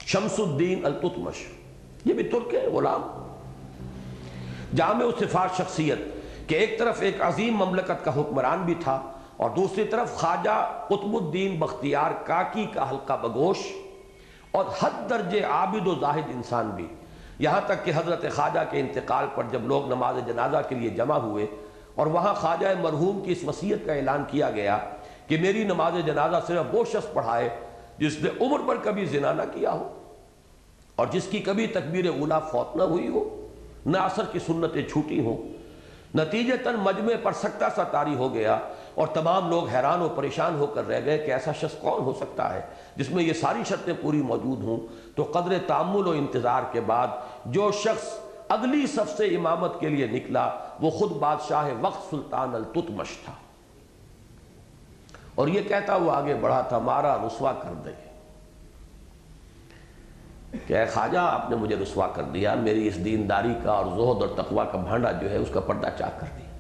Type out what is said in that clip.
شمس الدین التتمش، یہ بھی ترک ہے، غلام، جامع صفات شخصیت کہ ایک طرف ایک عظیم مملکت کا حکمران بھی تھا اور دوسری طرف خواجہ قطب الدین بختیار کاکی کا حلقہ بگوش اور حد درجے عابد و زاہد انسان بھی، یہاں تک کہ حضرت خواجہ کے انتقال پر جب لوگ نماز جنازہ کے لیے جمع ہوئے اور وہاں خواجہ مرحوم کی اس وصیت کا اعلان کیا گیا کہ میری نماز جنازہ صرف وہ شخص پڑھائے جس نے عمر پر کبھی زنا نہ کیا ہو اور جس کی کبھی تکبیر اولیٰ فوت نہ ہوئی ہو، نہ عصر کی سنتیں چھوٹی ہوں، نتیجتاً مجمع پر سکتہ سا طاری ہو گیا اور تمام لوگ حیران و پریشان ہو کر رہ گئے کہ ایسا شخص کون ہو سکتا ہے جس میں یہ ساری شرطیں پوری موجود ہوں۔ تو قدر تأمل و انتظار کے بعد جو شخص اگلی صف سے امامت کے لیے نکلا وہ خود بادشاہ وقت سلطان التتمش تھا، اور یہ کہتا ہوا آگے بڑھا تھا، مارا رسوا کر دے کہ اے خواجہ آپ نے مجھے رسوا کر دیا، میری اس دینداری کا اور زہد اور تقوی کا بھانڈا جو ہے اس کا پردہ چاک کر دیا۔